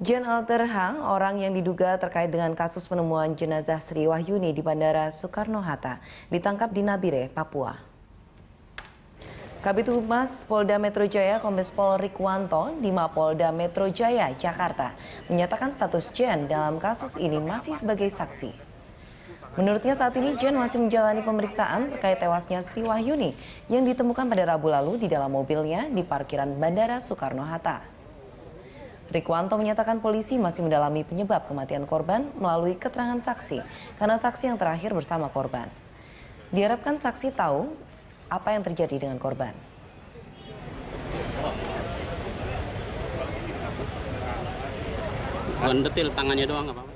Jan Alter Hang, orang yang diduga terkait dengan kasus penemuan jenazah Sri Wahyuni di Bandara Soekarno-Hatta, ditangkap di Nabire, Papua. Kabid Humas Polda Metro Jaya Kombes Pol Rikwanto di Mapolda Metro Jaya, Jakarta, menyatakan status Jan dalam kasus ini masih sebagai saksi. Menurutnya saat ini Jan masih menjalani pemeriksaan terkait tewasnya Sri Wahyuni yang ditemukan pada Rabu lalu di dalam mobilnya di parkiran Bandara Soekarno-Hatta. Rikwanto menyatakan polisi masih mendalami penyebab kematian korban melalui keterangan saksi karena saksi yang terakhir bersama korban. Diharapkan saksi tahu apa yang terjadi dengan korban. Bukan detil tangannya doang apa-apa.